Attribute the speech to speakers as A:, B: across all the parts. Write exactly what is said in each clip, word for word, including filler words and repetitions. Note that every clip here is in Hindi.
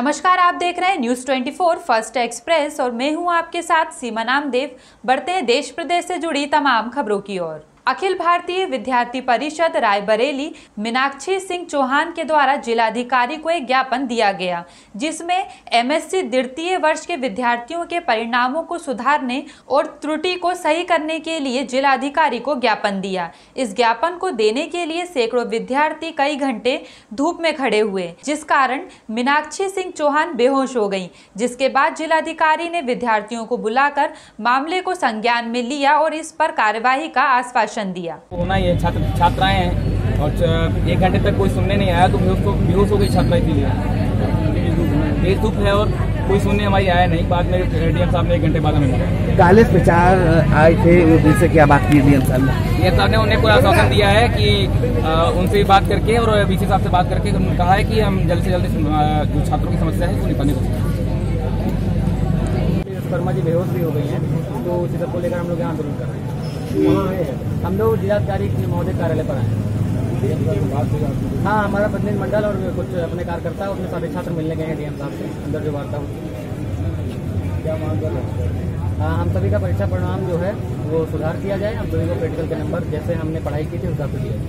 A: नमस्कार, आप देख रहे हैं न्यूज़ चौबीस फर्स्ट एक्सप्रेस और मैं हूं आपके साथ सीमा नामदेव। बढ़ते हैं देश प्रदेश से जुड़ी तमाम खबरों की ओर। अखिल भारतीय विद्यार्थी परिषद रायबरेली मीनाक्षी सिंह चौहान के द्वारा जिलाधिकारी को एक ज्ञापन दिया गया, जिसमें एमएससी द्वितीय वर्ष के विद्यार्थियों के परिणामों को सुधारने और त्रुटि को सही करने के लिए जिलाधिकारी को ज्ञापन दिया। इस ज्ञापन को देने के लिए सैकड़ों विद्यार्थी कई घंटे धूप में खड़े हुए, जिस कारण मीनाक्षी सिंह चौहान बेहोश हो गई, जिसके बाद जिलाधिकारी ने विद्यार्थियों को बुलाकर मामले को संज्ञान में लिया और इस पर कार्यवाही का आश्वासन दिया।
B: होना ये छात्र छात्राएं हैं और एक घंटे तक कोई सुनने नहीं आया तो बेहोश हो गई छात्राएं के लिए। तेज धूप है और कोई सुनने हमारी आया नहीं। बाद में डीएम साहब ने एक घंटे बाद हमें
C: कॉलेज प्रचार आए थे, उनसे क्या बात की डीएम साहब ने?
B: डीएम साहब ने उन्हें कोई आश्वासन दिया है कि उनसे बात करके और बीसी साहब से बात करके उन्होंने कहा है कि हम जल्द से जल्द जो छात्रों की समस्या है उसको निकालने को। शर्मा जी बेहोश भी हो गई हैं, तो उसी सबको लेकर हम लोग यहाँ आंदोलन कर रहे हैं। हम लोग जिलाधिकारी महोदय कार्यालय पर आए। हाँ, हमारा प्रतिनिधि मंडल और कुछ अपने कार्यकर्ता उसमें सारे छात्र मिलने गए हैं डीएम साहब से। अंदर जो वार्ता होती क्या मांग कर रहे हैं? हाँ, हम सभी का परीक्षा परिणाम जो है वो सुधार किया जाए। हम सभी को प्रैक्टिकल के नंबर जैसे हमने पढ़ाई की थी उसका तो दिया।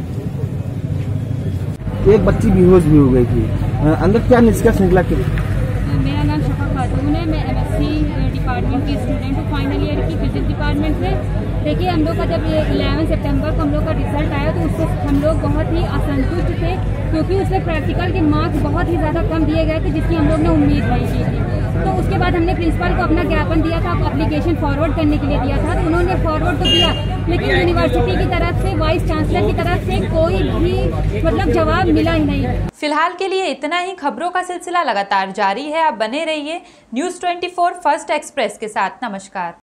C: एक बच्ची बेहोश भी हो गई थी, अंदर क्या निष्कर्ष निकला?
D: मेरा नाम शफा खातून है, मैं एमएससी डिपार्टमेंट की स्टूडेंट हूँ, फाइनल ईयर की फिजिक्स डिपार्टमेंट से। देखिए, हम लोग का जब ग्यारह सितंबर को हम लोग का रिजल्ट आया तो उससे हम लोग बहुत ही असंतुष्ट थे, क्योंकि उसमें प्रैक्टिकल के मार्क्स बहुत ही ज़्यादा कम दिए गए थे, जिसकी हम लोग ने उम्मीद नहीं की थी। तो उसके बाद हमने प्रिंसिपल को अपना ज्ञापन दिया था, एप्लीकेशन फॉरवर्ड करने के लिए दिया था, तो उन्होंने फॉरवर्ड तो किया, लेकिन यूनिवर्सिटी की तरफ से, वाइस चांसलर की तरफ से कोई भी मतलब जवाब मिला ही नहीं।
A: फिलहाल के लिए इतना ही। खबरों का सिलसिला लगातार जारी है, आप बने रहिए न्यूज़ चौबीस फर्स्ट एक्सप्रेस के साथ। नमस्कार।